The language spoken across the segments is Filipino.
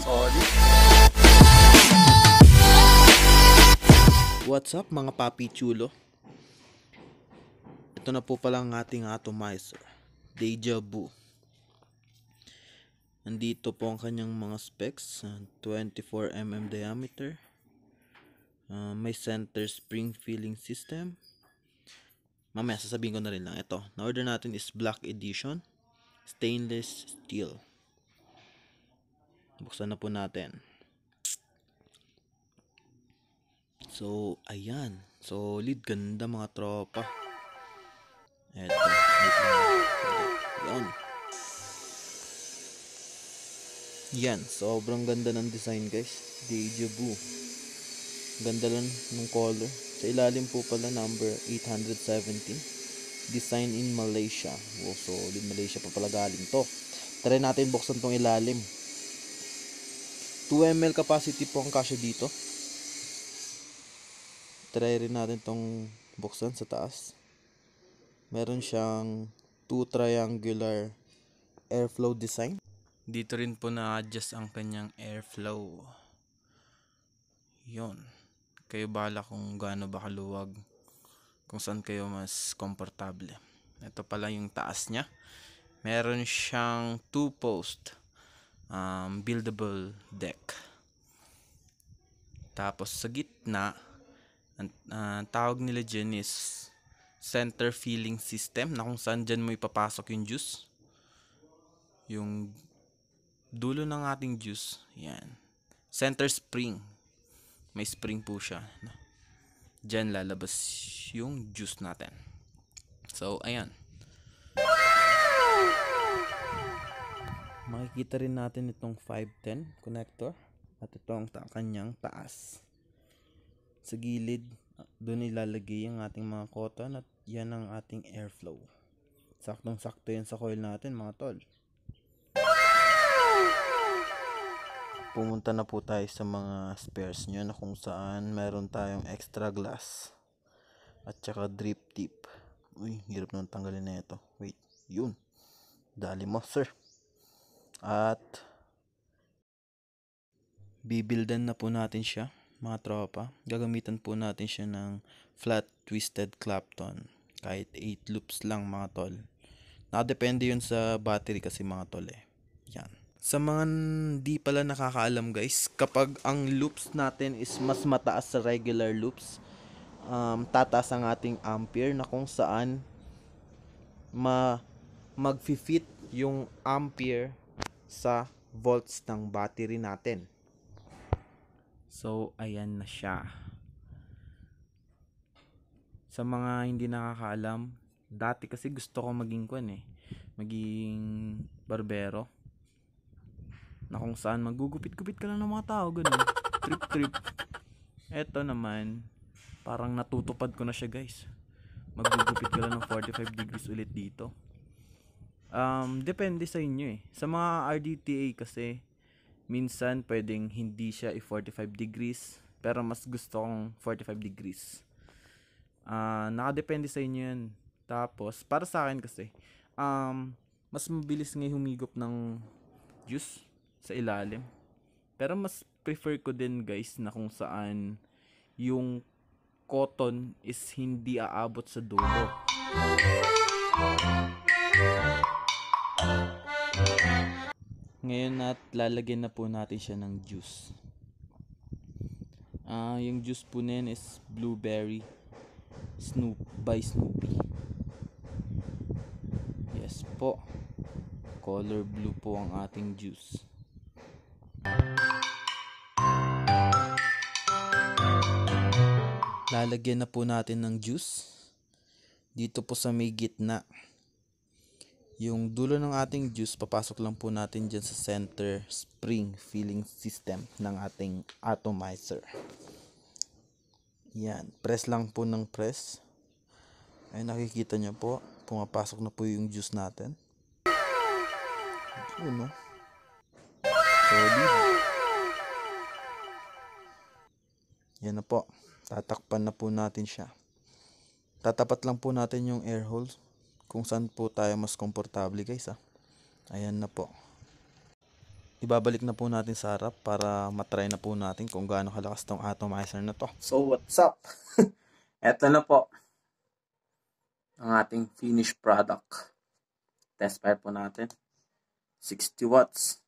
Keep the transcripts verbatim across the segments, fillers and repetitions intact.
Solid. What's up mga papichulo? Ito na po pala ang ating atomizer, DeJaVu. Nandito po ang kanyang mga specs, uh, twenty-four millimeter diameter, uh, may center spring filling system. Mamaya sasabihin ko na rin lang. Ito, na-order natin is black edition, stainless steel. Buksan na po natin. So, ayan. Solid, ganda mga tropa. Eto, yan. Yan, sobrang ganda ng design guys. DeJaVu. Ganda lang ng color. Sa ilalim po pala number eight seventeen. Design in Malaysia. Oh, solid, Malaysia pa pala galing to. Try natin buksan tong ilalim. two milliliters capacity po ang kasya dito. Try rin natin tong buksan sa taas. Meron siyang two triangular airflow design. Dito rin po na-adjust ang kanyang airflow. Yon. Kayo bahala kung gaano ba kaluwag, kung saan kayo mas komportable. Ito pala yung taas niya. Meron siyang two post um, buildable deck. Tapos sa gitna, ang uh, tawag nila dyan is center filling system, na kung saan dyan mo ipapasok yung juice. Yung dulo ng ating juice, yan. Center spring. May spring po siya. Diyan lalabas yung juice natin. So, ayan. Makikita rin natin itong five ten connector. At ito ang ta kanyang taas. Sa gilid, doon ilalagay ang ating mga cotton. At yan ang ating airflow. Saktong sakto yan sa coil natin mga tol. Pumunta na po tayo sa mga spares nyo, na kung saan meron tayong extra glass at saka drip tip. Uy, hirap nang tanggalin na ito. Wait, yun. Dali mo, sir. At bibildan na po natin siya, mga tropa. Gagamitan po natin siya ng flat twisted clapton. Kahit eight loops lang mga tol. Nakadepende yun sa battery kasi mga tol eh. Yan. Sa mga di pala nakakaalam guys, kapag ang loops natin is mas mataas sa regular loops, um, tataas ang ating ampere, na kung saan ma mag-fit yung ampere sa volts ng battery natin. So, ayan na siya. Sa mga hindi nakakaalam, dati kasi gusto ko maging kwan eh, maging barbero. Na kung saan magugupit-gupit ka lang ng mga tao, ganun. Trip-trip. Eto naman, parang natutupad ko na siya guys. Magugupit ka lang ng forty-five degrees ulit dito. Um, depende sa inyo eh. Sa mga R D T A kasi, minsan pwedeng hindi siya i-forty-five degrees, pero mas gusto kong forty-five degrees. Uh, nakadepende sa inyo yan. Tapos, para sa akin kasi, um, mas mabilis nga humigop ng juice sa ilalim. Pero mas prefer ko din guys na kung saan yung cotton is hindi aabot sa dulo. Ngayon at lalagyan na po natin siya ng juice. Ah, uh, yung juice po na yun is blueberry Snoop by Snoopy. Yes po. Color blue po ang ating juice. Lalagyan na po natin ng juice dito po sa may gitna. Yung dulo ng ating juice, papasok lang po natin dyan sa center spring filling system ng ating atomizer. Yan, press lang po ng press. Ay, nakikita nyo po, pumapasok na po yung juice natin. Yun, no? Solid. Yan na po. Tatakpan na po natin siya. Tatapat lang po natin yung air hole kung saan po tayo mas komportable guys ah. Ayan na po. ibabalik na po natin sa harap para matry na po natin kung gaano kalakas tong atomizer na to. So what's up? Eto na po ang ating finished product. Test fire po natin. sixty watts.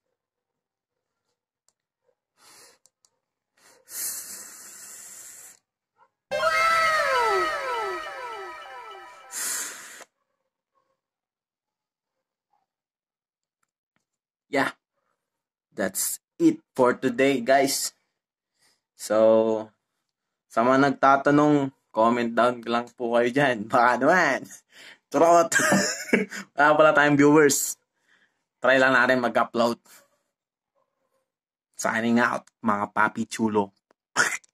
Yeah, that's it for today, guys. So, sa mga nagtatanong, comment down lang po kayo dyan. Baka naman, turot. Wala pala tayong viewers. Try lang natin mag-upload. Signing out, mga papichulo.